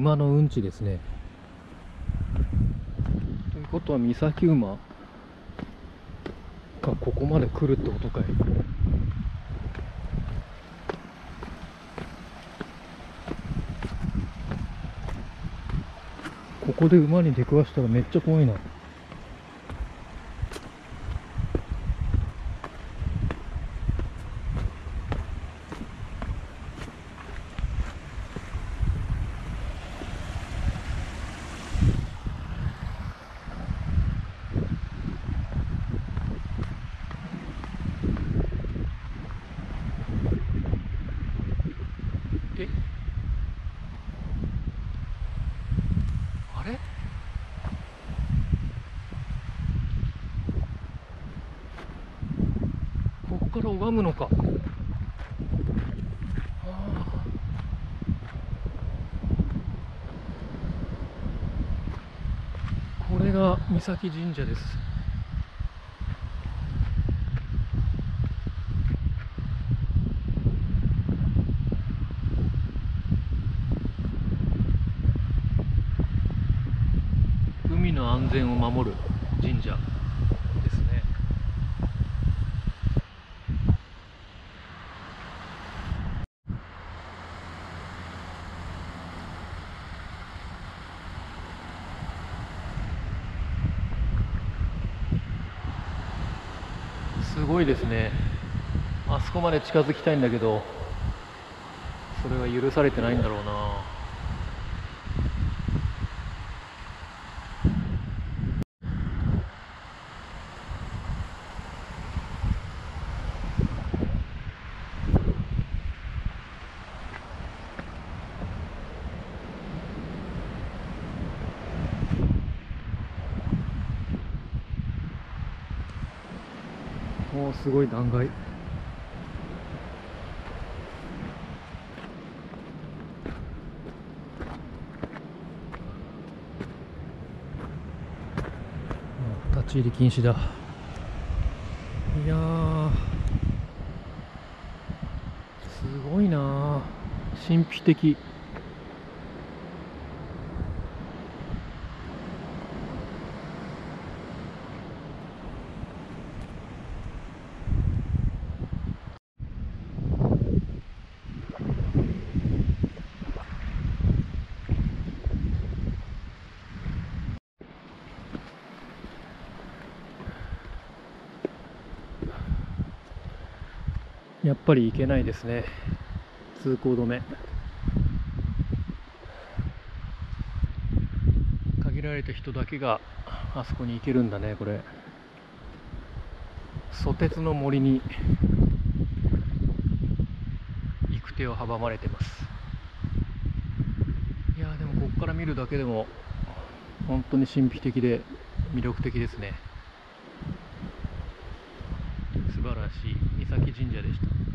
馬のうんちですね。ということは岬馬がここまで来るってことかい。ここで馬に出くわしたらめっちゃ怖いな。え、あれ、ここから拝むのか。これが岬神社です。海の安全を守る神社ですね。すごいですね。あそこまで近づきたいんだけど、それは許されてないんだろうな。おお、すごい断崖。立ち入り禁止だ。いやー、すごいな、神秘的。やっぱり行けないですね。通行止め。限られた人だけがあそこに行けるんだね、これ。ソテツの森に行く手を阻まれてます。いやー、でもここから見るだけでも本当に神秘的で魅力的ですね。素晴らしい岬神社でした。